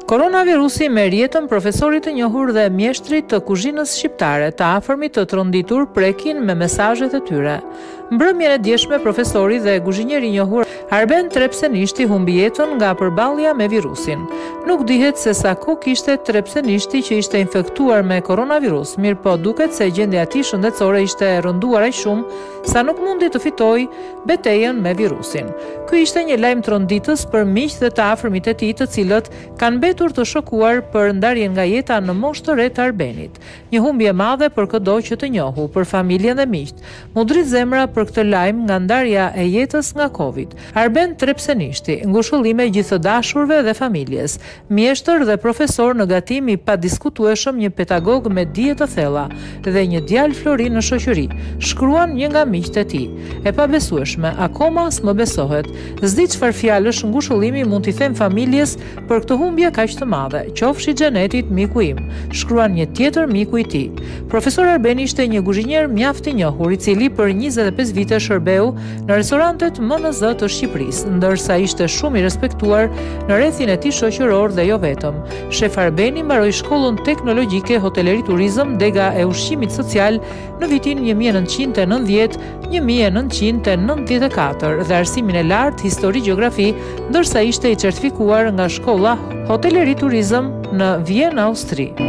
Koronavirusi merr jetën profesorit të njohur dhe mjeshtrit të kuzhinës shqiptare, të afërmit të tronditur prekin me mesazhet e tyre. Mbrëmjen e djeshme, profesori dhe kuzhinjeri i njohur Arben Trepsenishti humbi jetën nga përballja me virusin. Nuk dihet se sa kohë kishte Trepsenishti që ishte infektuar me koronavirus, mirëpo duket se gjendja e tij shëndetësore ishte rënduar aq shumë sa nuk mundi të fitojë betejën me virusin. Ky ishte një lajm tronditës për miqtë dhe të afërmit e tij, të cilët kanë mbetur të shokuar për ndarjen nga jeta në moshë të re të Arbenit. Një humbje e madhe për çdo që të njohu, për familjen dhe miqt. Mudrit zemra për këtë lajm nga ndarja e jetës nga Covid. Arben Trepsenishti, ngushëllime gjithë të dashurve dhe familjes, mjeshtër dhe profesor në gatim i padiskutueshëm, një pedagog me dije të thella dhe një djalë florin në shoqëri, shkruan një nga miqtë e tij. E pabesueshme, akoma s'më besohet. S'di çfarë fjalësh ngushëllimi mund t'i them familjes për këtë humbje kaq të madhe. Qofshi xhenetit miku im, shkruan një tjetër miku i tij. Profesor Arbeni ishte një kuzhinier mjaft i njohur, i cili për 25 vite shërbeu në restorantet MNZ të Shqipërisë, ndërsa ishte shumë i respektuar në rrethin e tij shoqëror dhe jo vetëm. Shef Arbeni mbaroi shkollën teknologjike hoteleri turizëm Dega e ushqimit social në vitin 1990-1994 dhe arsimin e lartë histori gjeografi, ndërsa ishte i certifikuar nga shkolla hoteleri turizëm në Vjenë, Austri.